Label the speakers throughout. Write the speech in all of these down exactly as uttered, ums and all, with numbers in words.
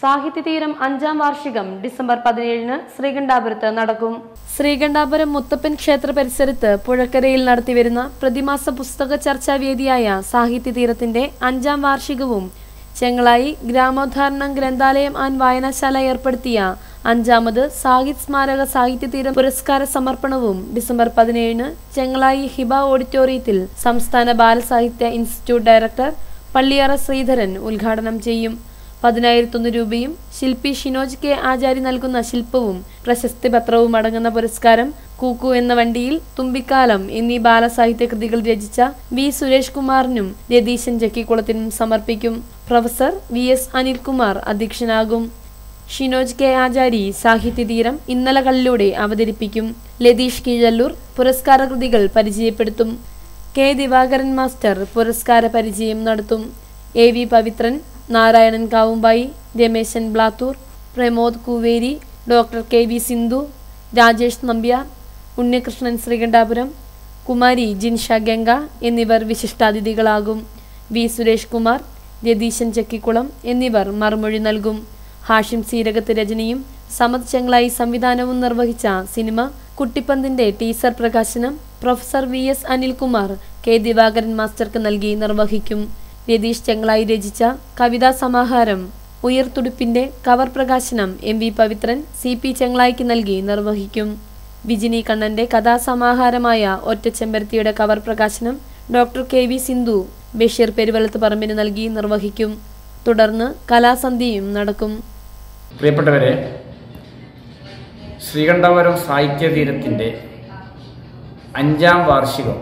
Speaker 1: സാഹിത്യതീരം അഞ്ചാം വാർഷികം ഡിസംബർ പതിനേഴിന് ശ്രീകണ്ഠാപുരത്ത് നടക്കും. ശ്രീകണ്ഠാപുരം മുത്തപ്പൻ ക്ഷേത്ര പരിസരത്ത് പുഴക്കരയിൽ നടത്തിവരുന്ന പ്രതിമാസ പുസ്തക ചർച്ചാവേദിയായ സാഹിത്യതീരത്തിന്റെ അഞ്ചാം വാർഷികവും ചെങ്ങളായി ഗ്രാമോദ്ധാരണം ഗ്രന്ഥാലയം ആൻഡ് വായനശാല ഏർപ്പെടുത്തിയ അഞ്ചാമത് സാഹിത്യ സ്മാരക സാഹിത്യതീരം പുരസ്കാര സമർപ്പണവും ഡിസംബർ പതിനേഴിന് ചെങ്ങളായി ഹിബ ഓഡിറ്റോറിയത്തിൽ സംസ്ഥാന ബാലസാഹിത്യ ഇൻസ്റ്റിറ്റ്യൂട്ട് ഡയറക്ടർ പള്ളിയറ ശ്രീധരൻ ഉദ്ഘാടനം ചെയ്യും. പതിനായിരത്തൊന്ന് രൂപയും ശില്പി ഷിനോജ് കെ ആചാരി നൽകുന്ന ശില്പവും പ്രശസ്തി പത്രവും അടങ്ങുന്ന പുരസ്കാരം കൂക്കു എന്ന വണ്ടിയിൽ, തുമ്പിക്കാലം എന്നീ ബാലസാഹിത്യ കൃതികൾ രചിച്ച വി സുരേഷ് കുമാറിനും രതീശൻ ചക്കിക്കുളത്തിനും സമർപ്പിക്കും. പ്രൊഫസർ വി എസ് അനിൽകുമാർ അധ്യക്ഷനാകും. ഷിനോജ് കെ ആചാരി സാഹിത്യതീരം ഇന്നലകളിലൂടെ അവതരിപ്പിക്കും. ലതീഷ് കീഴല്ലൂർ പുരസ്കാര കൃതികൾ പരിചയപ്പെടുത്തും. കെ ദിവാകരൻ മാസ്റ്റർ പുരസ്കാര പരിചയം നടത്തും. A V Pavithran, Narayanan Kavumbayi, Rameshan Blathur, Pramod Kooveri, doctor K V Sindhu, Rajesh Nambiar, Unnikrishnan Sreekandapuram, Kumari Jinsha Ganga എന്നിവർ വിശിഷ്ടാതിഥികളാകും. വി സുരേഷ് കുമാർ, രതീശൻ ചക്കിക്കുളം എന്നിവർ മറുമൊഴി നൽകും. ഹാഷിം സീരകത്ത് രചനയും സമദ് ചെങ്ങളായി സംവിധാനവും നിർവഹിച്ച സിനിമ കുട്ടിപ്പന്തിന്റെ ടീസർ പ്രകാശനം professor V S Anilkumar K Divakaran മാസ്റ്റർക്ക് നൽകി നിർവഹിക്കും. രതീഷ് ചെങ്ങളായി രചിച്ച കവിതാ സമാഹാരം ഉയർത്തുടുപ്പിന്റെ കവർ പ്രകാശനം M V Pavithran C P ചെങ്ങളായിക്ക് നൽകി നിർവഹിക്കും. വിജിനി കണ്ണന്റെ കഥാസമാഹാരമായ ഒറ്റച്ചെമ്പരത്തിയുടെ കവർ പ്രകാശനം doctor K V Sindhu Basheer പെരുവലത്ത് പറമ്പിന് നൽകി നിർവഹിക്കും. തുടർന്ന് കലാസന്ധ്യയും നടക്കും.
Speaker 2: പ്രിയപ്പെട്ടവരെ, ശ്രീകണ്ഠാപുരം സാഹിത്യതീരത്തിൻ്റെ അഞ്ചാം വാർഷികം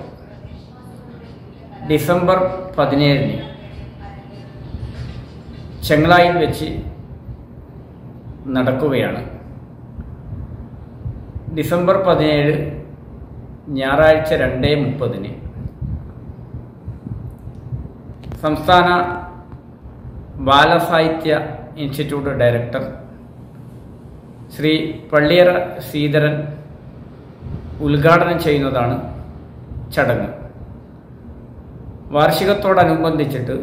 Speaker 2: ഡിസംബർ പതിനേഴിന് ചെങ്ങളായിൽ വെച്ച് നടക്കുകയാണ്. ഡിസംബർ പതിനേഴ് ഞായറാഴ്ച രണ്ട് മുപ്പതിന് സംസ്ഥാന ബാലസാഹിത്യ ഇൻസ്റ്റിറ്റ്യൂട്ട് ഡയറക്ടർ ശ്രീ പള്ളിയറ ശ്രീധരൻ ഉദ്ഘാടനം ചെയ്യുന്നതാണ് ചടങ്ങ്. വാർഷികത്തോടനുബന്ധിച്ചിട്ട്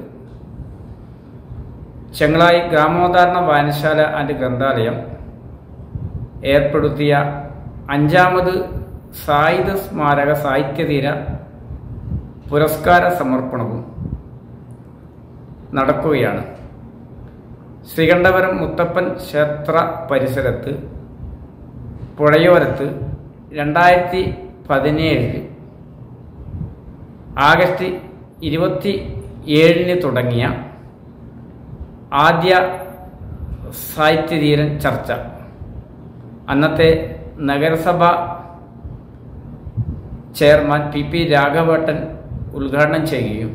Speaker 2: ചെങ്ങളായി ഗ്രാമോദ്ധാരണ വായനശാല ആൻഡ് ഗ്രന്ഥാലയം ഏർപ്പെടുത്തിയ അഞ്ചാമത് സാഹിത്യ സ്മാരക സാഹിത്യതീര പുരസ്കാര സമർപ്പണവും നടക്കുകയാണ്. ശ്രീകണ്ഠാപുരം മുത്തപ്പൻ ക്ഷേത്ര പരിസരത്ത് പുഴയോരത്ത് രണ്ടായിരത്തി പതിനേഴിൽ ആഗസ്റ്റ് ഇരുപത്തി ഏഴിന് തുടങ്ങിയ ആദ്യ സാഹിത്യതീരൻ ചർച്ച അന്നത്തെ നഗരസഭ ചെയർമാൻ പി പി രാഘവേട്ടൻ ഉദ്ഘാടനം ചെയ്യുകയും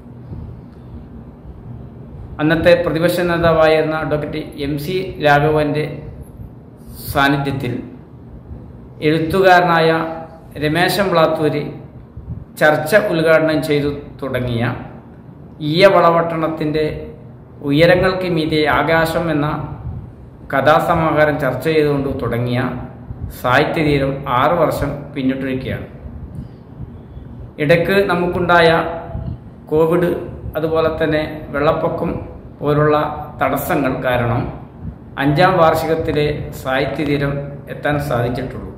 Speaker 2: അന്നത്തെ പ്രതിപക്ഷ നേതാവായിരുന്ന ഡോക്ടർ എം സി രാഘവൻ്റെ സാന്നിധ്യത്തിൽ എഴുത്തുകാരനായ രമേശൻ ബ്ലാത്തൂര് ചർച്ച ഉദ്ഘാടനം ചെയ്തു തുടങ്ങിയ ഈയവളവട്ടണത്തിൻ്റെ ഉയരങ്ങൾക്ക് മീതെ ആകാശം എന്ന കഥാസമാഹാരം ചർച്ച ചെയ്തുകൊണ്ട് തുടങ്ങിയ സാഹിത്യതീരം ആറ് വർഷം പിന്നിട്ടിരിക്കുകയാണ്. ഇടയ്ക്ക് നമുക്കുണ്ടായ കോവിഡ്, അതുപോലെ തന്നെ വെള്ളപ്പൊക്കം പോലുള്ള തടസ്സങ്ങൾ കാരണം അഞ്ചാം വാർഷികത്തിലെ സാഹിത്യതീരം എത്താൻ സാധിച്ചിട്ടുള്ളൂ.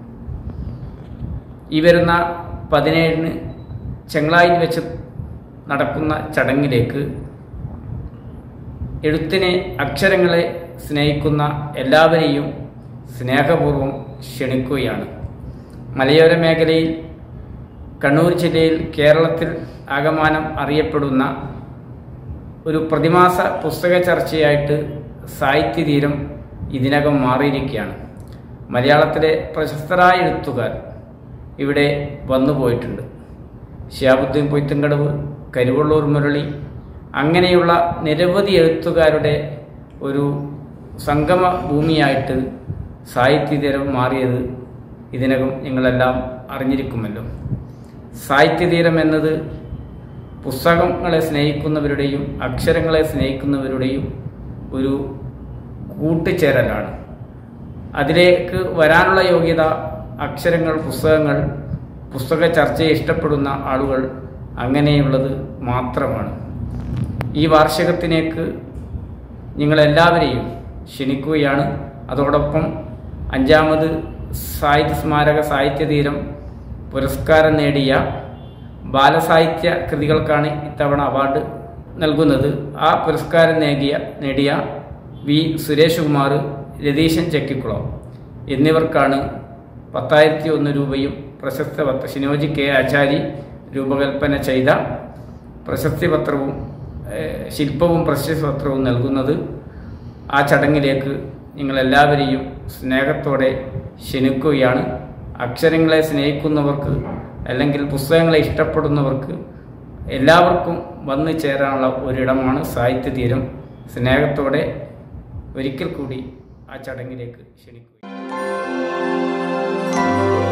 Speaker 2: ഈ വരുന്ന പതിനേഴിന് ചെങ്ങളായിൽ വെച്ച് നടക്കുന്ന ചടങ്ങിലേക്ക് എഴുത്തിനെ, അക്ഷരങ്ങളെ സ്നേഹിക്കുന്ന എല്ലാവരെയും സ്നേഹപൂർവ്വം ക്ഷണിക്കുകയാണ്. മലയോര മേഖലയിൽ, കണ്ണൂർ ജില്ലയിൽ, കേരളത്തിൽ ആകമാനം അറിയപ്പെടുന്ന ഒരു പ്രതിമാസ പുസ്തക ചർച്ചയായിട്ട് സാഹിത്യതീരം ഇതിനകം മാറിയിരിക്കുകയാണ്. മലയാളത്തിലെ പ്രശസ്തരായ എഴുത്തുകാർ ഇവിടെ വന്നുപോയിട്ടുണ്ട്. ഷിഹാബുദ്ദീൻ പൊയ്ത്തുംകടവ്, കരുവള്ളൂർ മുരളി, അങ്ങനെയുള്ള നിരവധി എഴുത്തുകാരുടെ ഒരു സംഗമ ഭൂമിയായിട്ട് സാഹിത്യതീരം മാറിയത് ഇതിനകം നിങ്ങളെല്ലാം അറിഞ്ഞിരിക്കുമല്ലോ. സാഹിത്യതീരം എന്നത് പുസ്തകങ്ങളെ സ്നേഹിക്കുന്നവരുടെയും അക്ഷരങ്ങളെ സ്നേഹിക്കുന്നവരുടെയും ഒരു കൂട്ടുചേരലാണ്. അതിലേക്ക് വരാനുള്ള യോഗ്യത അക്ഷരങ്ങൾ, പുസ്തകങ്ങൾ, പുസ്തക ചർച്ചയെ ഇഷ്ടപ്പെടുന്ന ആളുകൾ അങ്ങനെയുള്ളത് മാത്രമാണ്. ഈ വാർഷികത്തിലേക്ക് നിങ്ങളെല്ലാവരെയും ക്ഷണിക്കുകയാണ്. അതോടൊപ്പം അഞ്ചാമത് സാഹിത്യ സ്മാരക സാഹിത്യതീരം പുരസ്കാരം നേടിയ ബാലസാഹിത്യ കൃതികൾക്കാണ് ഇത്തവണ അവാർഡ് നൽകുന്നത്. ആ പുരസ്കാരം നേടിയ നേടിയ വി സുരേഷ് കുമാർ, രതീശൻ ചെക്കിക്കുളം എന്നിവർക്കാണ് പത്തായിരത്തി ഒന്ന് രൂപയും പ്രശസ്ത പത്ര ഷിനോജി കെ ആചാരി രൂപകൽപ്പന ചെയ്ത പ്രശസ്തി പത്രവും ശില്പവും പ്രശസ്തി പത്രവും നൽകുന്നത്. ആ ചടങ്ങിലേക്ക് നിങ്ങളെല്ലാവരെയും സ്നേഹത്തോടെ ക്ഷണിക്കുകയാണ്. അക്ഷരങ്ങളെ സ്നേഹിക്കുന്നവർക്ക് അല്ലെങ്കിൽ പുസ്തകങ്ങളെ ഇഷ്ടപ്പെടുന്നവർക്ക് എല്ലാവർക്കും വന്നു ചേരാനുള്ള ഒരിടമാണ് സാഹിത്യതീരം. സ്നേഹത്തോടെ ഒരിക്കൽ കൂടി ആ ചടങ്ങിലേക്ക് ക്ഷണിക്കുക.